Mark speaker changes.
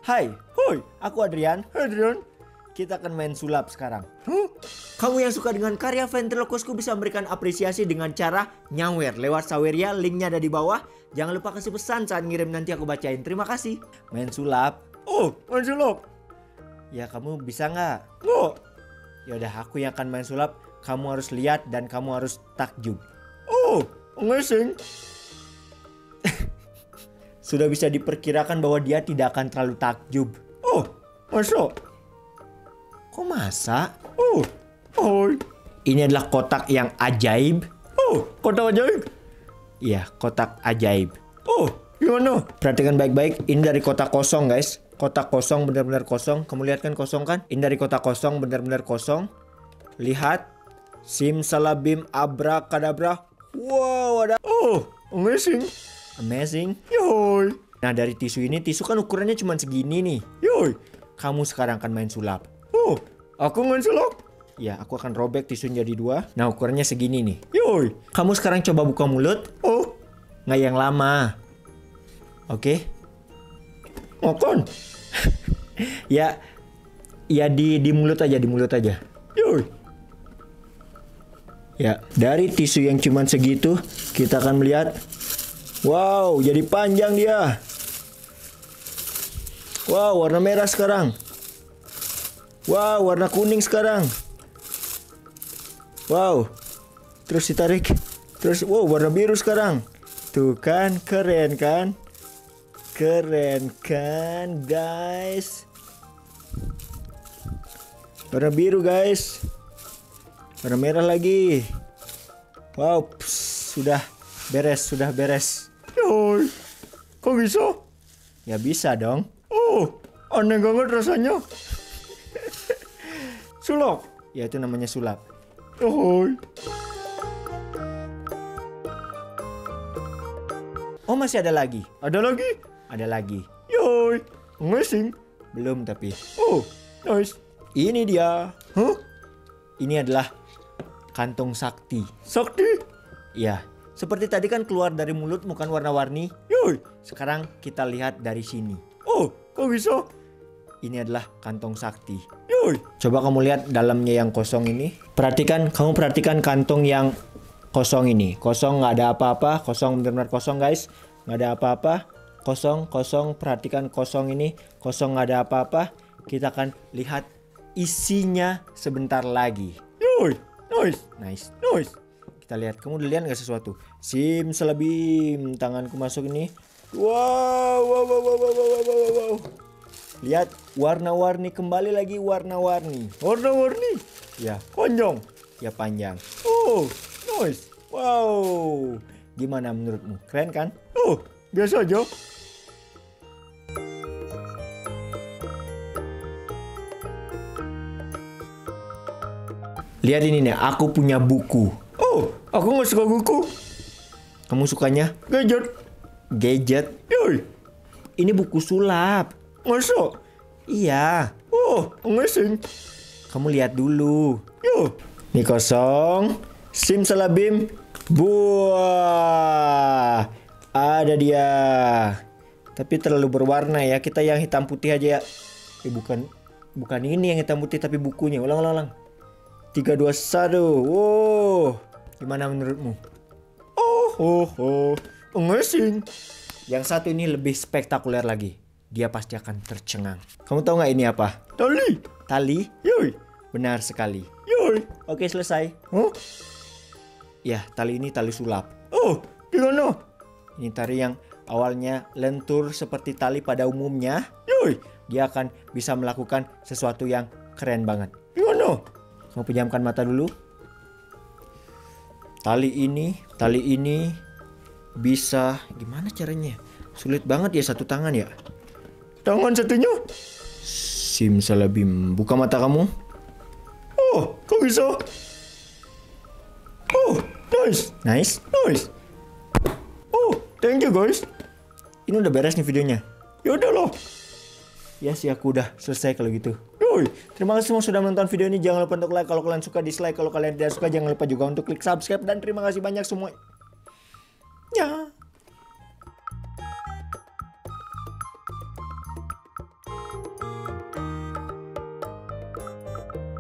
Speaker 1: Hai, hoi, aku Adrian. Adrian. Kita akan main sulap sekarang. Kamu yang suka dengan karya ventriloquistku bisa memberikan apresiasi dengan cara nyawer lewat Saweria, linknya ada di bawah. Jangan lupa kasih pesan saat ngirim, nanti aku bacain. Terima kasih. Main sulap. Oh, main sulap. Ya kamu bisa nggak? Nggak. Yaudah, aku yang akan main sulap. Kamu harus lihat dan kamu harus takjub. Oh, amazing. Sudah bisa diperkirakan bahwa dia tidak akan terlalu takjub. Oh, masa? Kok masa? Oh, ini adalah kotak yang ajaib. Oh, kotak ajaib? Iya, kotak ajaib. Oh, gimana? Perhatikan baik-baik. Ini dari kotak kosong, guys. Kotak kosong, benar-benar kosong. Kamu lihat kan kosong kan? Ini dari kotak kosong, benar-benar kosong. Lihat. Simsalabim abrakadabra. Wow, ada. Oh, amazing. Amazing. Yoi. Nah, dari tisu ini, tisu kan ukurannya cuma segini nih. Yoi. Kamu sekarang akan main sulap. Oh, aku main sulap? Ya, aku akan robek tisunya jadi dua. Nah, ukurannya segini nih. Yoi. Kamu sekarang coba buka mulut. Oh, nggak yang lama. Oke. Makan. Ya di mulut aja, di mulut aja. Yoi. Ya, dari tisu yang cuma segitu, kita akan melihat. Wow, jadi panjang dia. Wow, warna merah sekarang. Wow, warna kuning sekarang. Wow. Terus ditarik. Terus, wow, warna biru sekarang. Tuh kan, keren kan? Keren kan, guys? Warna biru, guys. Warna merah lagi. Wow, sudah beres, sudah beres. Yoi, kok bisa? Ya bisa dong. Oh, aneh banget rasanya. Sulap. Ya itu namanya sulap. Oh. Oh, masih ada lagi. Ada lagi? Ada lagi. Yoi. Amazing. Belum tapi. Oh, nice. Ini dia. Huh? Ini adalah kantong sakti. Sakti? Ya. Seperti tadi kan keluar dari mulut bukan warna-warni. Yoi. Sekarang kita lihat dari sini. Oh, kok bisa? Ini adalah kantong sakti. Yoi. Coba kamu lihat dalamnya yang kosong ini. Kamu perhatikan kantong yang kosong ini. Kosong, nggak ada apa-apa. Kosong, benar-benar kosong, guys. Nggak ada apa-apa. Kosong. Perhatikan kosong ini. Kosong, nggak ada apa-apa. Kita akan lihat isinya sebentar lagi. Yoi. Nice. Kita lihat. Kamu udah lihat nggak sesuatu? Simsalabim. Tanganku masuk ini. Wow. Lihat, warna-warni kembali lagi, warna-warni. Warna-warni? Ya, panjang. Ya, panjang. Oh, nice. Wow. Gimana menurutmu? Keren kan? Oh, biasa aja. Lihat ini nih, aku punya buku. Oh, aku nggak suka buku. Kamu sukanya? Gadget? Yoi. Ini buku sulap. Masa? Iya. Oh, amazing. Kamu lihat dulu. Yo. Ini kosong. Simsalabim. Buah. Ada dia. Tapi terlalu berwarna ya. Kita yang hitam putih aja ya. Bukan ini yang hitam putih tapi bukunya. Ulang. 3, 2, 1. Wow. Gimana menurutmu? Oh. Amazing. Yang satu ini lebih spektakuler lagi. Dia pasti akan tercengang. Kamu tahu nggak ini apa? Tali? Yoi. Benar sekali. Yoi. Oke, selesai. Huh? Ya, tali ini tali sulap. Oh, gimana? Ini tali yang awalnya lentur seperti tali pada umumnya. Yoi. Dia akan bisa melakukan sesuatu yang keren banget. Gimana? Kamu pejamkan mata dulu. Tali ini bisa, gimana caranya? Sulit banget ya satu tangan ya. Tangan satunya. Simsalabim. Buka mata kamu. Oh, kok bisa? Oh, nice. Oh, thank you guys. Ini udah beres nih videonya. Yaudah loh. Ya sih, aku udah selesai kalau gitu. Yoi. Terima kasih semua sudah menonton video ini. Jangan lupa untuk like kalau kalian suka, dislike kalau kalian tidak suka. Jangan lupa juga untuk klik subscribe. Dan terima kasih banyak semua. Ya.